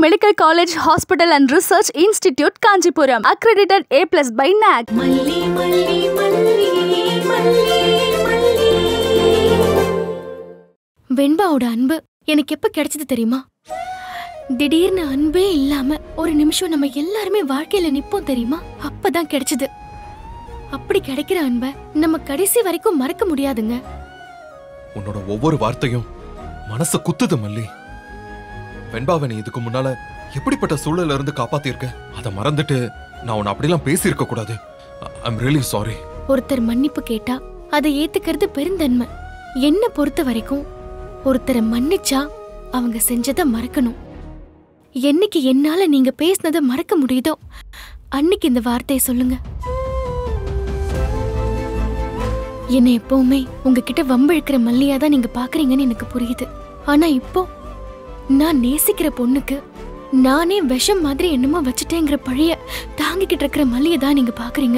Medical College, Hospital and Research Institute, Kanchipuram. Accredited A+ by NAC. வெண்பாவோட அன்பு எனக்கு எப்ப கிடைச்சது தெரியுமா? திடீர்னு அன்பே இல்லாம ஒரு நிமிஷம் நம்ம எல்லாருமே வாழ்க்கையில நிப்போம் தெரியுமா? அப்பதான் கிடைச்சது. அப்படி கிடைக்கிற அன்பை நம்ம கடைசி வரைக்கும் மறக்க முடியாதுங்க. உன்னோட ஒவ்வொரு வார்த்தையும் மனச குத்துது மல்லி. வெண்பாவை நீ இதுக்கு முன்னால எப்படிப்பட்ட சூழல இருந்து காப்பாத்திருக்க? அதை மறந்துட்டு நான் உன்னை அப்படிலாம் பேசியிருக்க கூடாது. I'm really sorry. ஒருத்தர் மன்னிப்பு கேட்டா அதை ஏத்துக்கிறது பெருந்தன்மை. என்ன பொறுத்த வரைக்கும் ஒருத்தரை மன்னிச்சா அவங்க செஞ்சதை மறக்கணும். என்னைக்கு என்னால நீங்க பேசினதை மறக்க முடியுதோ அன்னைக்கு இந்த வார்த்தையை சொல்லுங்க. என்னை எப்பவுமே உங்ககிட்ட வம்பிழுக்கிற மல்லியாதான் நீங்க பாக்குறீங்கன்னு எனக்கு புரியுது. ஆனா இப்போ நான் நேசிக்கிற பொண்ணுக்கு நானே விஷம் மாதிரி என்னமோ வச்சுட்டேங்கிற பழைய தாங்கிக்கிட்டு இருக்கிற மல்லியதான் நீங்க பாக்குறீங்க.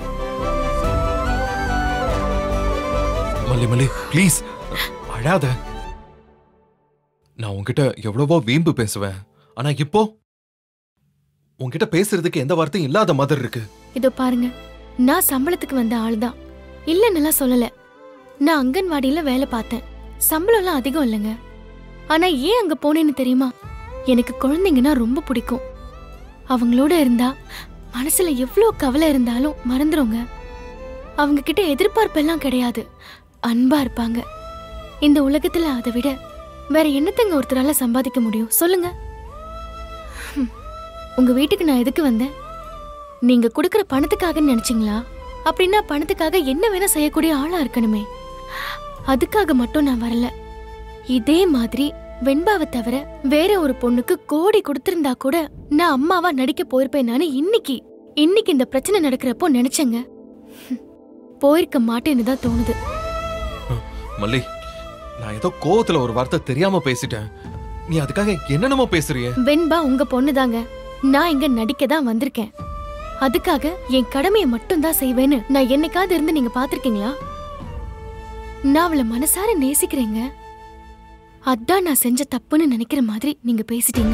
மல்லி மல்லி ப்ளீஸ் அழாத. நான் உன்கிட்ட எவ்வளவோ வீம்பு பேசுவேன். ஆனா இப்போ உன்கிட்ட பேசுறதுக்கு எந்த வார்த்தையும் இல்லாத மாதிரி இருக்கு. இதோ பாருங்க, நான் சம்பளத்துக்கு வந்த ஆள்தான், இல்லன்னு சொல்லல. நான் அங்கன்வாடியில வேலை பார்த்தேன். சம்பளம் எல்லாம் அதிகம் இல்லைங்க. ஆனா ஏன் அங்க போனேன்னு தெரியுமா? எனக்கு குழந்தைங்கன்னா ரொம்ப பிடிக்கும். அவங்களோட இருந்தா மனசுல எவ்வளவு கவலை இருந்தாலும் மறந்துருங்க. அவங்க கிட்ட எதிர்பார்ப்பெல்லாம் கிடையாது, அன்பா இருப்பாங்க. இந்த உலகத்துல அதை விட வேற என்னத்தங்க ஒருத்தரால சம்பாதிக்க முடியும் சொல்லுங்க? உங்க வீட்டுக்கு நான் எதுக்கு வந்தேன்? நீங்க கொடுக்கற பணத்துக்காக நினைச்சீங்களா? அப்படின்னா பணத்துக்காக என்ன வேணா செய்யக்கூடிய ஆளா இருக்கணுமே. அதுக்காக மட்டும் நான் வரல. இதே மாதிரி வெண்பாவை தவிர வேற ஒரு பொண்ணுக்கு கோடி கொடுத்திருந்தா கூட நான் அம்மாவா நடிக்க போயிருப்பேன். நானு இன்னைக்கு இந்த பிரச்சனை நடக்கிறப்போ நினைச்சேங்க. போயிருக்க மாட்டேன்னு தான் தோணுது. மல்லி, நான் ஏதோ கோவத்துல ஒரு வார்த்தை தெரியாம பேசிட்டேன். நீ அதுக்காக என்னென்னமோ பேசுறிய? வெண்பா உங்க பொண்ணுதாங்க. நான் இங்க நடிக்க தான் வந்திருக்கேன். அதுக்காக என் கடமையை மட்டும் தான் செய்வேன்னு நான் என்னைக்காவது இருந்து நீங்க பாத்திருக்கீங்களா? நான் அவளை மனசார நேசிக்கிறேங்க. அதான் நான் செஞ்ச தப்புன்னு நினைக்கிற மாதிரி நீங்க பேசிட்டீங்க.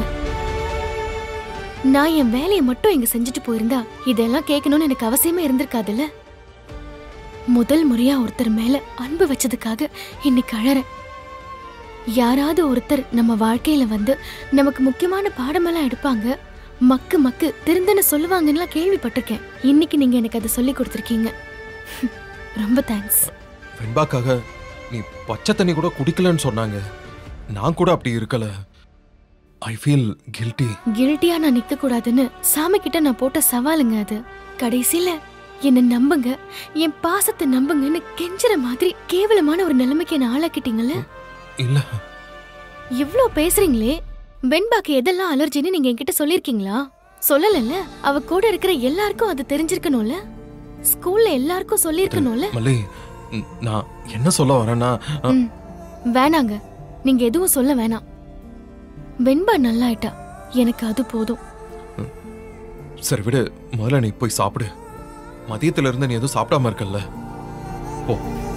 நான் என் வேலையை மட்டும் இங்க செஞ்சுட்டு போயிருந்தா இதெல்லாம் கேட்கணும்னு எனக்கு அவசியமே இருந்திருக்காதுல்ல. முதல் முறையா ஒருத்தர் மேல அன்பு வச்சதுக்காக இன்னைக்கு அழறேன். யாராவது ஒருத்தர் நம்ம வாழ்க்கையில வந்து நமக்கு முக்கியமான பாடமெல்லாம் எடுப்பாங்க, மக்கு மக்கு திருந்தன்னு சொல்லுவாங்கன்னு கேள்விப்பட்டிருக்கேன். இன்னைக்கு நீங்க எனக்கு அதை சொல்லி கொடுத்துருக்கீங்க. ரொம்ப தேங்க்ஸ். வெண்பாக்காக நீ பச்சை தண்ணி கூட குடிக்கலன்னு சொன்னாங்க. நான் கூட அப்படி இருக்கல. I feel guilty. கில்ட்டியா நான் நிக்க கூடாதுன்னு சாமி கிட்ட நான் போட்ட சவாலுங்க அது. கடைசியில என்ன நம்புங்க, என் பாசத்தை நம்புங்கன்னு கெஞ்சுற மாதிரி கேவலமான ஒரு நிலைமைக்கு என்ன ஆளாக்கிட்டீங்கல்ல. இல்ல, இவ்ளோ பேசுறீங்களே, வெண்பாக்கு எதெல்லாம் அலர்ஜின்னு நீங்க என்கிட்ட சொல்லிருக்கீங்களா? சொல்லலல்ல. அவ கூட இருக்கிற எல்லாருக்கும் அது தெரிஞ்சிருக்கணும்ல. ஸ்கூல்ல எல்லாருக்கும் சொல்லிருக்கணும்ல. மல்லி, நான் என்ன சொல்ல வரேன்னா, வேணாங்க, நீங்க எதுவும் சொல்ல வேணாம். வெண்பா நல்லாயிட்டா, எனக்கு அது போதும். சரி விடு, முதல்ல நீ போய் சாப்பிடு. மதியத்துல இருந்து நீ எதுவும் சாப்பிடாம இருக்கல்ல, போ.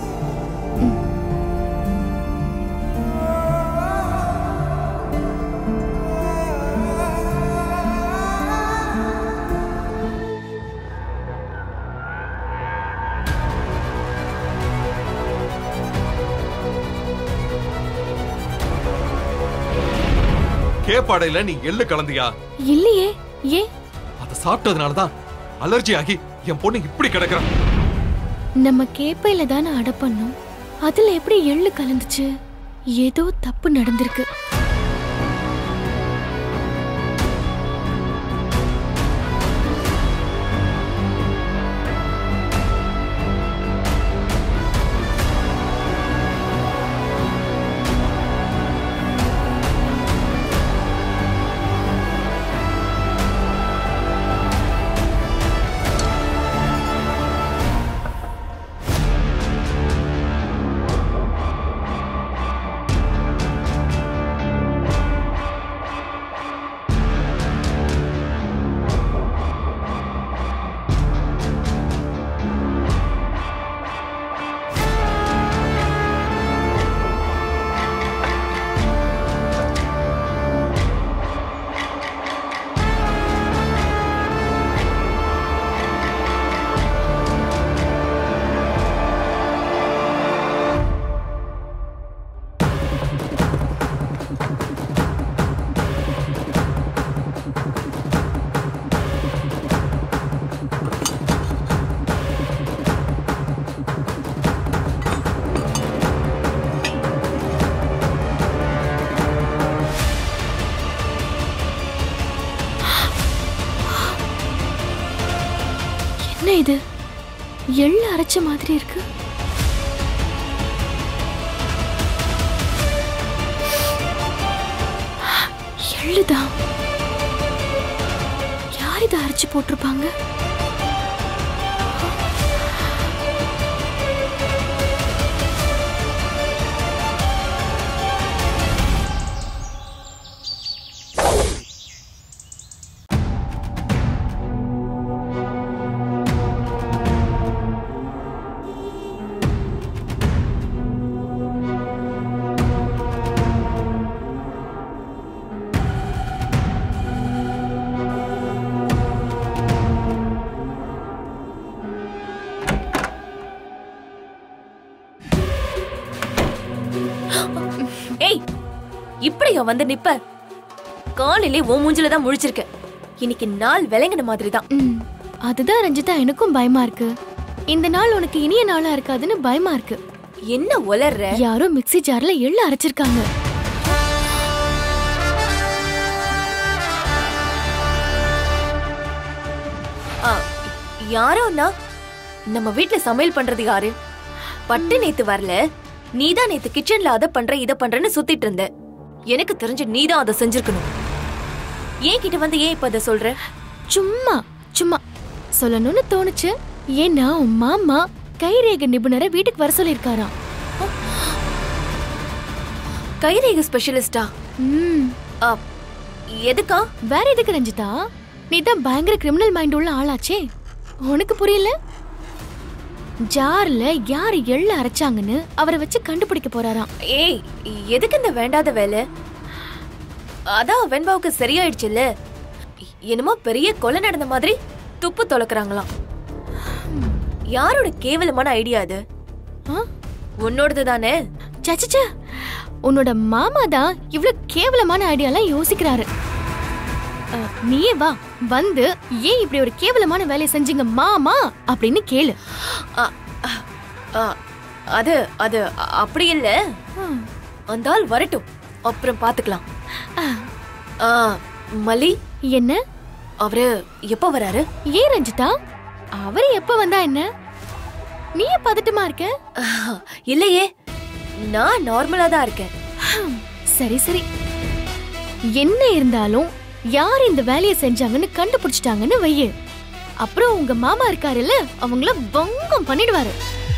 கேப்பாடையில நீ எள்ளு கலந்தியா? இல்லையே. ஏன்? அத சாப்பிட்டதுனாலதான் அலர்ஜி ஆகி என் பொண்ணு இப்படி கிடக்குறான். நம்ம கேப்பையில தானே அடப்பண்ணோம், அதுல எப்படி எள்ளு கலந்துச்சு? ஏதோ தப்பு நடந்திருக்கு. இது எள்ளு அரைச்ச மாதிரி இருக்கு. எள்ளுதான். யார் இதை அரைச்சு போட்டிருப்பாங்க? இப்படியா வந்து நிப்ப? காலையிலே ஓ மூஞ்சில தான் முழிச்சிருக்க. இன்னைக்கு நாள் விளங்கின மாதிரி தான். அதுதான் ரஞ்சிதா, எனக்கும் பயமா இருக்கு. இந்த நாள் உனக்கு இனிய நாளா இருக்காதுன்னு பயமா இருக்கு. என்ன உளர்ற? யாரோ மிக்ஸி ஜார்ல எள்ளு அரைச்சிருக்காங்க. யாரோன்னா நம்ம வீட்ல சமையல் பண்றது யாரு? பட்டு நேத்து வரல, நீதான் நேத்து கிச்சன்ல அத பண்ற இத பண்றன்னு சுத்திட்டு இருந்த. எனக்கு தெரிஞ்ச நீதான் அதை செஞ்சிருக்கணும். ஏன் கிட்ட வந்து ஏன் இப்ப அத சொல்ற? சும்மா சும்மா சொல்லணும்னு தோணுச்சு. ஏன்னா உன் மாமா கைரேகை நிபுணரை வீட்டுக்கு வர சொல்லிருக்காராம். கைரேகை ஸ்பெஷலிஸ்டா? எதுக்கா? வேற எதுக்கு ரஞ்சிதா? நீ தான் பயங்கர கிரிமினல் மைண்ட் உள்ள ஆளாச்சே, உனக்கு புரியல? ஜார்ல யாரு எள்ள அரைச்சாங்கன்னு அவரை வச்சு கண்டுபிடிக்க போறாராம். ஏய், எதுக்கு இந்த வேண்டாத வேலை? அதான் வெண்பாவுக்கு சரியாயிடுச்சுல்ல. என்னமோ பெரிய கொலை நடந்த மாதிரி துப்பு தொலைக்கிறாங்களாம். யாரோட கேவலமான ஐடியா அது? உன்னோடது தானே? சச்சச்ச, உன்னோட மாமா தான் இவ்வளவு கேவலமான ஐடியாலாம் யோசிக்கிறாரு. நீயே வா, வந்து ஏன் இப்படி ஒரு கேவலமான வேலையை செஞ்சீங்க மாமா அப்படின்னு கேளு. அது அது அப்படி இல்ல. அந்த ஆள் வரட்டும், அப்புறம் பாத்துக்கலாம். மலி, என்ன? அவரு எப்ப வராரு? ஏன் ரஞ்சிதா, அவரு எப்ப வந்தா என்ன? நீ பதட்டமா இருக்க? இல்லையே, நான் நார்மலா தான் இருக்கேன். சரி சரி, என்ன இருந்தாலும் யார் இந்த வேலையை செஞ்சாங்கன்னு கண்டுபிடிச்சிட்டாங்கன்னு வையே, அப்புறம் உங்க மாமா இருக்காருல்ல, அவங்கள பங்கம் பண்ணிடுவாரு.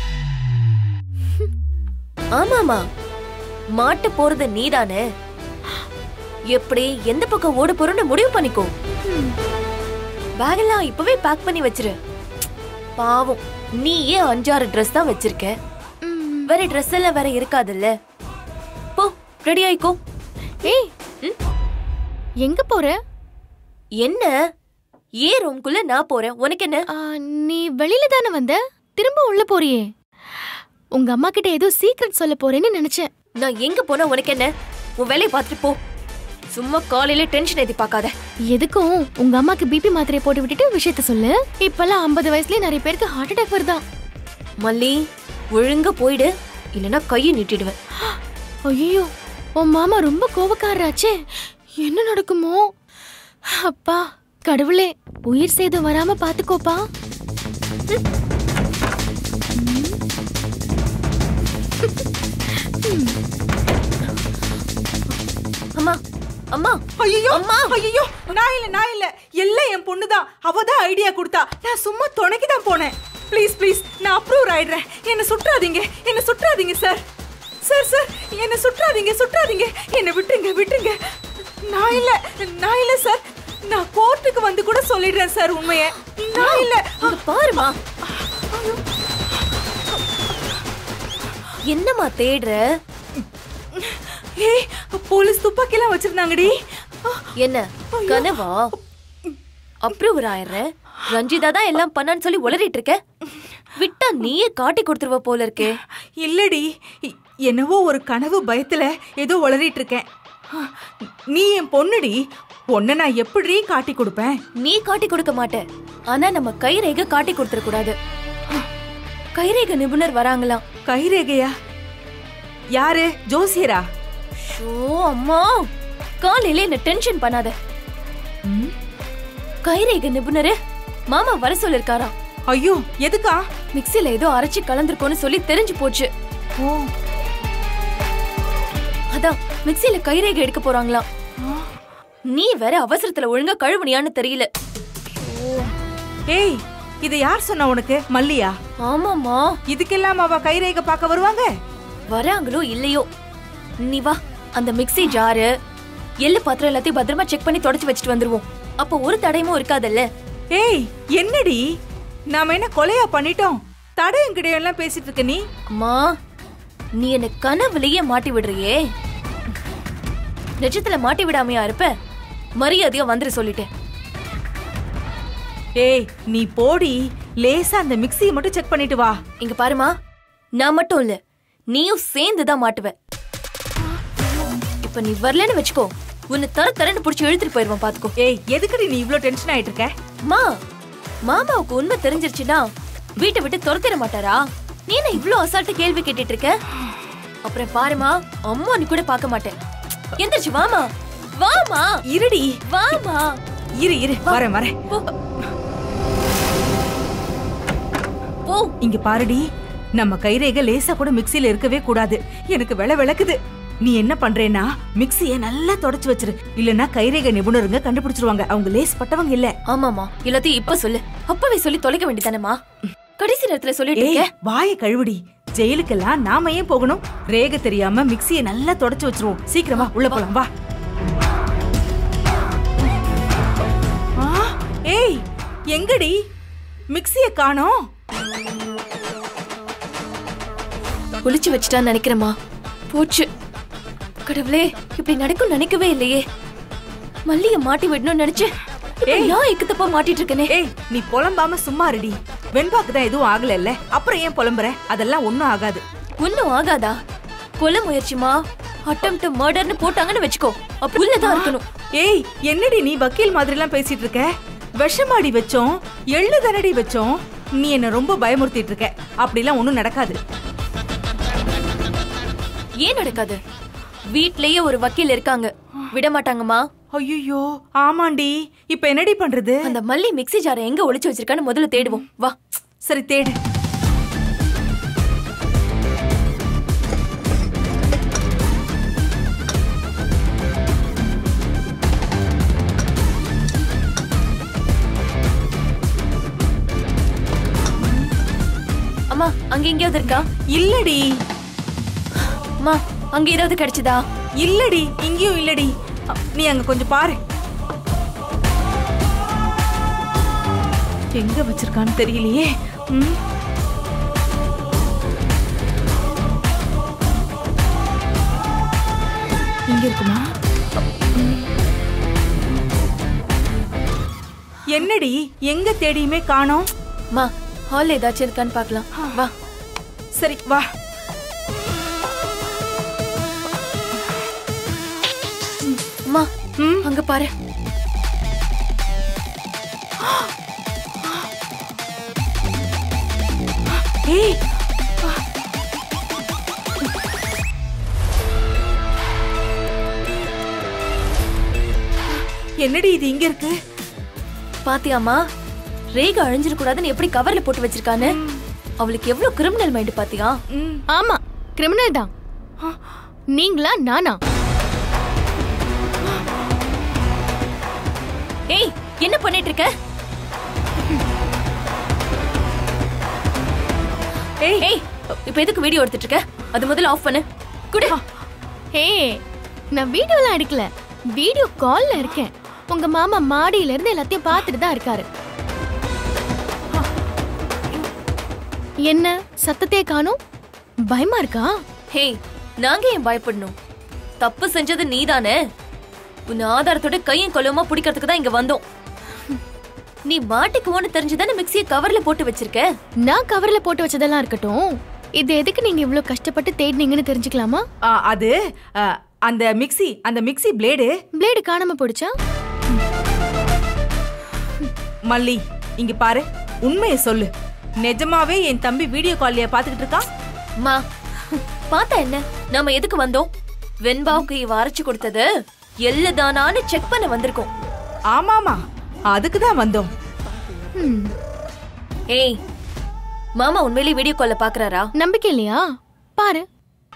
ஆமாமா, மாட்ட போறது நீதானே. எப்படி எந்த பக்கம் ஓட போறோம்னு முடிவு பண்ணிக்கோ. பேகெல்லாம் இப்பவே பேக் பண்ணி வச்சிரு. பாவம், நீயே 5-6 ட்ரெஸ் தான் வச்சிருக்க. வேற ட்ரெஸ் எல்லாம் வேற இருக்காதுல்ல. போ, ரெடி ஆயிக்கோ. ஏய், எங்க போற? என்ன? ஏன் ரூம்குள்ள நான் போறேன், உனக்கு என்ன? நீ வெளியில தானே வந்த, திரும்ப உள்ள போறியே. உங்க அம்மா கிட்ட ஏதோ சீக்ரெட் சொல்ல போறேன்னு நினைச்சேன். நான் எங்க போனா உனக்கு என்ன? உன் வேலையை பார்த்துட்டு போ. சும்மா காலையில டென்ஷன் ஏத்தி பார்க்காத. எதுக்கும் உங்க அம்மாக்கு பிபி மாத்திரையை போட்டு விட்டுட்டு விஷயத்த சொல்லு. இப்பெல்லாம் 50 வயசுலயே நிறைய பேருக்கு ஹார்ட் அட்டாக் வருதான். மல்லி, ஒழுங்கா போயிடு, இல்லனா கையை நீட்டிடுவேன். ஐயோ, உன் மாமா ரொம்ப கோவக்காரராச்சே, என்ன நடக்குமோ? அப்பா கடவுளே, உயிர் சேதம் வராம பாத்துக்கோப்பா. அம்மா அம்மா, ஐயோ அம்மா, ஐயோ, நான் இல்ல எல்லாம் என் பொண்ணுதான். அவதான் ஐடியா கொடுத்தா, நான் சும்மா துணைக்கு தான் போனேன். ப்ளீஸ் ப்ளீஸ், நான் அப்ரூவ் ஆயிடுறேன். என்ன சுற்றாதீங்க சார். சார், என்ன சுற்றாதீங்க, என்ன விட்டுருங்க. நான் இல்ல சார். நான் கோர்ட்டுக்கு வந்து கூட சொல்லிடுறேன் சார் உண்மையை. நான் இல்ல. பாருமா, என்னம்மா தேடுற? ஏய், போலீஸ் துப்பாக்கிலாம் வச்சிருந்தாங்கடி. என்ன கனவா? அப்ரூவர் ஆயிடுற. ரஞ்சிதா தான் எல்லாம் பண்ணான்னு சொல்லி உளறிட்டு இருக்க. விட்டா நீயே காட்டி கொடுத்துருவ போல இருக்கே. இல்லடி, என்னவோ ஒரு கனவு பயத்துல ஏதோ உளறிட்டு இருக்கேன். நீ என் பொண்ணுடி, பொண்ணை நான் எப்படி காட்டி கொடுப்பேன்? நீ காட்டி கொடுக்க மாட்ட, ஆனா நம்ம கைரேகை காட்டி கொடுத்துட கூடாது. கைரேகை நிபுணர் வராங்களாம். கைரேகையா? யாரு? ஜோசியரா? ஷோ அம்மா, காலையில என்ன டென்ஷன் பண்ணாத. கைரேகை நிபுணரு மாமா வர சொல்லிருக்காராம். ஐயோ எதுக்கா? மிக்ஸில ஏதோ அரைச்சி கலந்துருக்கோன்னு சொல்லி தெரிஞ்சு போச்சு. ஓ அதான் மிக்ஸில கைரேகை எடுக்க போறாங்களாம். நீ வேற அவசரத்துல ஒழுங்கா கழுவுனியான்னு தெரியல. ஏய் இத யார் சொன்னா உனக்கு? மல்லியா? ஆமாமா. இதுக்கெல்லாம் அவ கைரேகை பார்க்க வருவாங்க? வராங்களோ இல்லையோ, நீ வா. அந்த மிக்ஸி ஜாரு எள்ளு பாத்திரம் எல்லாத்தையும் பத்திரமா செக் பண்ணி தொடச்சு வச்சுட்டு வந்துருவோம். அப்ப ஒரு தடயமும் இருக்காதல்ல. ஏய் என்னடி, நாம என்ன கொலையா பண்ணிட்டோம்? தடயம் கிடையெல்லாம் பேசிட்டு இருக்க நீ. அம்மா நீ என்ன கனவுலயே மாட்டி விடுறியே. நிஜத்துல மாட்டி விடாமையா இருப்ப? மரியாதையா வந்துரு சொல்லிட்டேன். ஏய் நீ போடி, லேசா அந்த மிக்ஸியை மட்டும் செக் பண்ணிட்டு வா. இங்க பாருமா, நான் மட்டும் இல்ல நீயும் சேர்ந்துதான் மாட்டுவ. இப்ப நீ வரலன்னு வச்சுக்கோ, உன்னை தரன்னு புடிச்சு இழுத்துட்டு போயிருவான் பாத்துக்கோ. ஏய் எதுக்குடி நீ இவ்ளோ டென்ஷன் ஆயிட்டு இருக்க? மாமாவுக்கு உண்மை தெரிஞ்சிருச்சுன்னா வீட்டை விட்டு துரத்திட மாட்டாரா? நீ என்ன இவ்ளோ அசால்ட்டு கேள்வி கேட்டுட்டு இருக்க? அப்புறம் பாருமா, அம்மா நீ கூட பார்க்க மாட்டேன். எந்திரிச்சு வாமா. வாமா. இருடி. வாமா. இரு வரேன் வரேன். போ. இங்க பாருடி, நம்ம கைரேகை லேசா கூட மிக்ஸில இருக்கவே கூடாது. எனக்கு விளக்குது. நீ என்ன பண்றேன்னா மிக்ஸியை நல்லா தொடச்சு வச்சிரு. இல்லன்னா கைரேகை நிபுணருங்க கண்டுபிடிச்சிருவாங்க. அவங்க லேஸ் பட்டவங்க இல்ல. ஆமாமா, எல்லாத்தையும் இப்ப சொல்லு. அப்பவே சொல்லி தொலைக்க வேண்டியதானேமா? கடைசி நேரத்துல சொல்லிட்டு இருக்க. வாயை கழுவுடி. ஜெயிலுக்கெல்லாம் நாம ஏன் போகணும்? ரேகை தெரியாம மிக்ஸியை நல்லா தொடச்சு வச்சிருவோம். சீக்கிரமா உள்ள போலாம் வா. ஏய் எங்கடி மிக்ஸியை காணோம்? ஒளிச்சு வச்சுட்டான்னு நினைக்கிறேமா. போச்சு. கடவுளே, இப்படி நடக்கும் நினைக்கவே இல்லையே. மல்லிய மாட்டி விடணும்னு நினைச்சு நான் எக்குத்தப்பா மாட்டிட்டு இருக்கனே. ஏய் நீ புலம்பாம சும்மா இருடி. வெண்பாக்கு தான் எதுவும் ஆகல இல்ல, அப்புறம் ஏன் புலம்புற? அதெல்லாம் ஒண்ணும் ஆகாது. ஒண்ணும் ஆகாதா? கொலை முயற்சிமா, அட்டெம்ப்ட் மர்டர்னு போட்டாங்கன்னு வெச்சுக்கோ, அப்ப உள்ளதான் இருக்கணும். ஏய் என்னடி நீ வக்கீல் மாதிரி எல்லாம் பேசிட்டு இருக்க? விஷமாடி வச்சோம், எள்ளு தரடி வச்சோம். நீ என்ன ரொம்ப பயமுறுத்திட்டு இருக்க. அப்படிலாம் ஒண்ணும் நடக்காது. ஏன் நடக்காது? வீட்லயே ஒரு வக்கீல் இருக்காங்க, விட மாட்டாங்கம்மா. ஐயோ ஆமாண்டி, இப்ப என்னடி பண்றது? அந்த மல்லி மிக்ஸி ஜாரை எங்க ஒளிச்சு வச்சிருக்கான்னு முதல்ல தேடுவோம் வா. சரி தேடு. அம்மா அங்க எங்கேயாவது இருக்கா? இல்லடி. அம்மா அங்க ஏதாவது கிடைச்சதா? இல்லடி, இங்கேயும் இல்லடி. நீ அங்க கொஞ்சம் பாரு. எங்க வச்சிருக்கான்னு தெரியலையே. இங்க இருக்குமா? என்னடி எங்க தேடியுமே காணோம்? மா ஹால்ல ஏதாச்சும் இருக்கான்னு பார்க்கலாம் வா. சரி வா. அம்மா அங்க பாரு. ஏய் என்னடி இது இங்க இருக்கு? பாத்தியாமா, ரேகா அழிஞ்சிட கூடாதுன்னு எப்படி கவர்ல போட்டு வச்சிருக்கானு. அவளுக்கு எவ்வளவு கிரிமினல் மைண்ட் பாத்தியா? ஆமா கிரிமினல் தான். நீங்களா நானா? ஏய் என்ன பண்ணிட்டு இருக்க? ஏய் இப்ப எதுக்கு வீடியோ எடுத்துட்டு இருக்க? அது முதல்ல ஆஃப் பண்ணு. குடு. ஏய் நான் வீடியோலாம் எடுக்கல, வீடியோ கால்ல இருக்கேன். உங்க மாமா மாடியில இருந்து எல்லாத்தையும் பார்த்துட்டு தான் இருக்காரு. என்ன சத்தத்தையே காணோம்? பயமா இருக்கா? ஹே நாங்க ஏன் பயப்படணும்? தப்பு செஞ்சது நீதானே. உன் ஆதாரத்தோட கையும் கொலமா பிடிக்கிறதுக்கு தான் இங்க வந்தோம். நீ மாட்டிக்குவோன்னு தெரிஞ்சுதானே மிக்ஸியை கவர்ல போட்டு வச்சிருக்க. நான் கவர்ல போட்டு வச்சதெல்லாம் இருக்கட்டும், இது எதுக்கு நீங்க இவ்ளோ கஷ்டப்பட்டு தேடினீங்கன்னு தெரிஞ்சுக்கலாமா? அது அந்த மிக்ஸி பிளேடு காணாம போடுச்சா? மல்லி இங்க பாரு, உண்மையை சொல்லு. நிஜமாவே என் தம்பி வீடியோ கால்ல பாத்துக்கிட்டு இருக்கான். மா பாத்தா என்ன, நாம எதுக்கு வந்தோம்? வெண்பாவுக்கு இவ அரைச்சு கொடுத்தது எள்ளதானான்னு செக் பண்ண வந்திருக்கோம். ஆமாமா, அதுக்கு தான் வந்தோம். ஏய், மாமா உண்மையிலேயே வீடியோ கால்ல பாக்குறாரா? நம்பிக்கை இல்லையா? பாரு.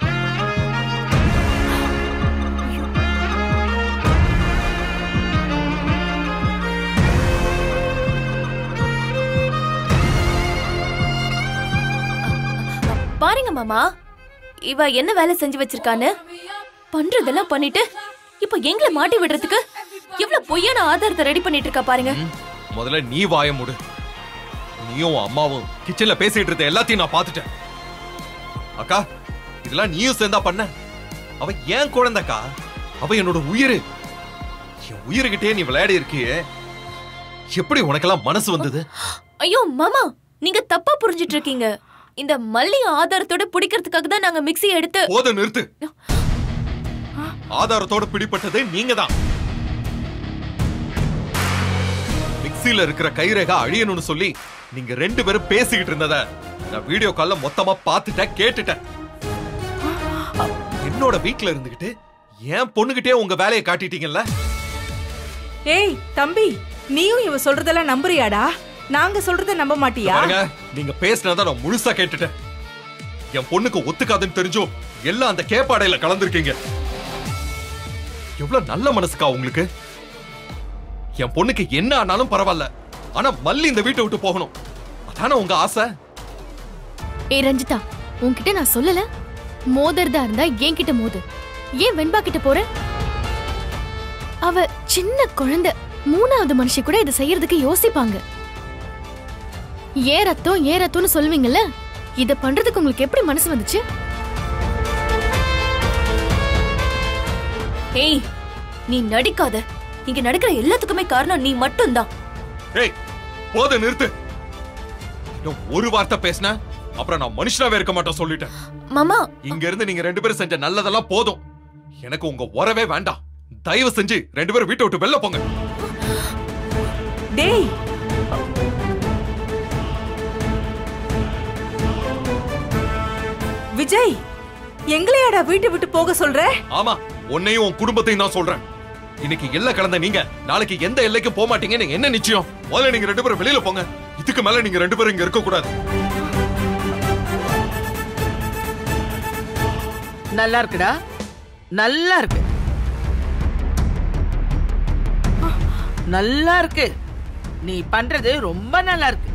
பாருங்க மாமா, இவ என்ன வேலை செஞ்சு வச்சிருக்கான்னு. பண்றதெல்லாம் பண்ணிட்டு இப்ப எங்களை மாட்டி விடுறதுக்கு எவ்வளவு பொய்யான ஆதாரத்தை ரெடி பண்ணிட்டு இருக்கா பாருங்க. முதல்ல நீ வாய மூடு. நீயும் அம்மாவும் கிச்சன்ல பேசிட்டு இருந்த எல்லாத்தையும் நான் பாத்துட்டேன். அக்கா, இதெல்லாம் நீயும் சேர்ந்தா பண்ண? அவ ஏன் குழந்தைக்கா? அவ என்னோட உயிர். என் உயிர்கிட்டே நீ விளையாடி இருக்கியே, எப்படி உனக்கெல்லாம் மனசு வந்தது? ஐயோ மாமா, நீங்க தப்பா புரிஞ்சிட்டு இருக்கீங்க. இந்த மல்லி ஆதாரத்தோட பிடிக்கிறதுக்காக தான் நாங்க மிக்ஸி எடுத்து. போத நிறுத்து. ஆதாரத்தோட பிடிப்பட்டது நீங்க தான். மிக்ஸில இருக்கிற கைரேகை அழியணும்னு சொல்லி நீங்க 2 பேரும் பேசிக்கிட்டு இருந்தத நான் வீடியோ கால்ல மொத்தமா பார்த்துட்டேன், கேட்டுட்டேன். என்னோட வீட்ல இருந்துகிட்டு என் பொண்ணுகிட்டே உங்க வேலையை காட்டிட்டீங்கல்ல. ஏய் தம்பி, நீயும் இவ சொல்றதெல்லாம் நம்புறியாடா? நாங்க சொல்றத நம்ப மாட்டியா? பாருங்க, நீங்க பேசினத நான் முழுசா கேட்டுட்டேன். என் பொண்ணுக்கு ஒத்துக்காதுன்னு தெரிஞ்சும் எல்லாம் அந்த கேப்பாடையில கலந்துருக்கீங்க. எவ்வளவு நல்ல மனசுக்கா உங்களுக்கு. என் பொண்ணுக்கு என்ன ஆனாலும் பரவாயில்ல, ஆனா மல்லி இந்த வீட்டை விட்டு போகணும். அதான உங்க ஆசை? ஏ ரஞ்சிதா, உன்கிட்ட நான் சொல்லல? மோதர்தா இருந்தா என்கிட்ட மோது. ஏன் வெண்பா கிட்ட போற? அவ சின்ன குழந்தை. 3வது மனுஷி கூட இதை செய்யறதுக்கு யோசிப்பாங்க. ஏ ரத்தம்னு சொல்லுவீங்கல்ல, இத பண்றதுக்கு உங்களுக்கு எப்படி மனசு வந்துச்சு? ஏய், நீ நடிக்காத. இங்க நடக்கிற எல்லாத்துக்குமே காரணம் நீ மட்டும்தான். ஏய், போத நிறுத்து. இன்னும் ஒரு வார்த்தை பேசின அப்புறம் நான் மனுஷனாவே இருக்க மாட்டேன் சொல்லிட்டேன். மாமா, இங்க இருந்து நீங்க 2 பேரும் செஞ்ச நல்லதெல்லாம் போதும். எனக்கு உங்க உறவே வேண்டாம். தயவு செஞ்சு 2 பேரும் வீட்டை விட்டு வெளில போங்க. டேய், விஜய், எங்களையாடா வீட்டை விட்டு போக சொல்ற? ஆமா, உன்னையும் உன் குடும்பத்தையும் தான் சொல்றேன். இன்னைக்கு எல்லை கலந்த நீங்க நாளைக்கு எந்த எல்லைக்கும் போக மாட்டீங்கன்னு என்ன நிச்சயம்? முதல்ல நீங்க 2 பேரும் வெளியில போங்க. இதுக்கு மேல நீங்க 2 பேரும் இங்க இருக்க கூடாது. நல்லா இருக்குடா, நல்லா இருக்கு, நல்லா இருக்கு. நீ பண்றது ரொம்ப நல்லா இருக்கு.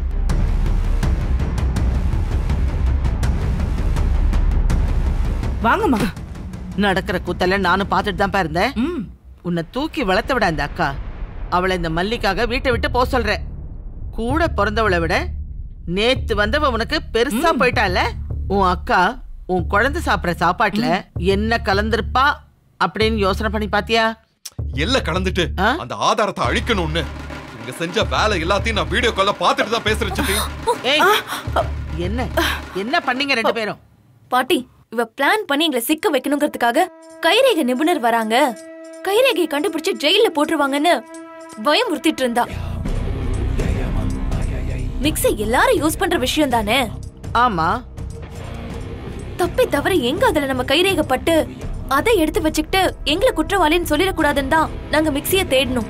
வாங்கம்மா. நடக்கிற கூத்தல நானும் பார்த்துட்டு தான் இருந்தேன். உன்னை தூக்கி வளர்த்த விட அந்த அக்கா அவளை இந்த மல்லிக்காக வீட்டை விட்டு போக சொல்ற. கூட பிறந்தவளை விட நேத்து வந்தவ உனக்கு பெருசா போயிட்டால. உன் அக்கா உன் குழந்தை சாப்பிடுற சாப்பாட்டுல என்ன கலந்திருப்பா அப்படின்னு யோசனை பண்ணி பாத்தியா? எல்லாம் கலந்துட்டு அந்த ஆதாரத்தை அழிக்கணும்னு இங்க செஞ்ச வேலை எல்லாத்தையும் நான் வீடியோ கால்ல பார்த்துட்டு தான் பேசுறேன் சித்தி. ஏய், என்ன என்ன பண்ணீங்க 2 பேரும்? பாட்டி, இவ பிளான் பண்ணி எங்களை சிக்க வைக்கணுங்கிறதுக்காக கைரேகை நிபுணர் வராங்க, கைரேகையை கண்டுபிடிச்சு ஜெயில போட்டுருவாங்கன்னு பயமுறுத்திட்டு இருந்தா. மிக்ஸி எல்லாரும் யூஸ் பண்ற விஷயம் தானே. ஆமா, தப்பி தவிர எங்க அதுல நம்ம கைரேகை பட்டு அதை எடுத்து வச்சுக்கிட்டு எங்களை குற்றவாளின்னு சொல்லிடக்கூடாதுன்னு தான் நாங்க மிக்ஸியை தேடணும்.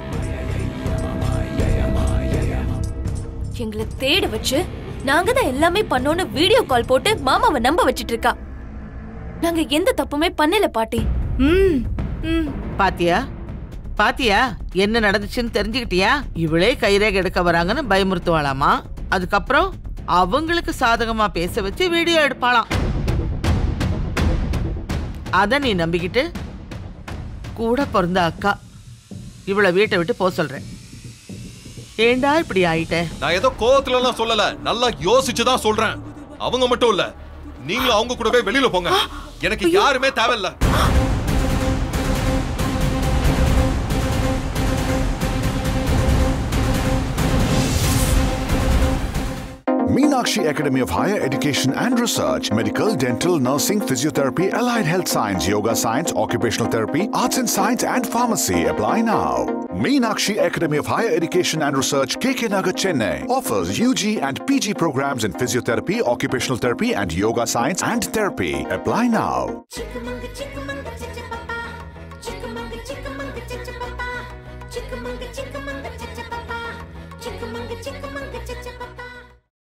எங்களை தேட வச்சு நாங்க தான் எல்லாமே பண்ணோன்னு வீடியோ கால் போட்டு மாமாவை நம்ப வச்சிட்டு இருக்கா. நாங்க எந்த தப்புமே பண்ணல பாட்டி. பாத்தியா பாத்தியா என்ன நடந்துச்சுன்னு தெரிஞ்சுக்கிட்டியா? இவளே கைரேகை எடுக்க வராங்கன்னு பயமுறுத்துவாளாமா. அதுக்கப்புறம் அவங்களுக்கு சாதகமா பேச வச்சு வீடியோ எடுப்பாளாம். அத நீ நம்பிக்கிட்டு கூட பிறந்த அக்கா இவளை வீட்டை விட்டு போக சொல்றேன். ஏண்டா இப்படி ஆயிட்ட? நான் ஏதோ கோவத்துல எல்லாம் சொல்லல, நல்லா யோசிச்சுதான் சொல்றேன். அவங்க மட்டும் இல்ல, நீங்களும் அவங்க கூடவே வெளியில போங்க. எனக்கு யாருமே தேவையில்ல. Meenakshi Academy of Higher Education and Research, Medical, Dental, Nursing, Physiotherapy, Allied Health Science, Yoga Science, Occupational Therapy, Arts and Science and Pharmacy. Apply now. Meenakshi Academy of Higher Education and Research, KK Nagar, Chennai offers UG and PG programs in Physiotherapy, Occupational Therapy and Yoga Science and Therapy. Apply now.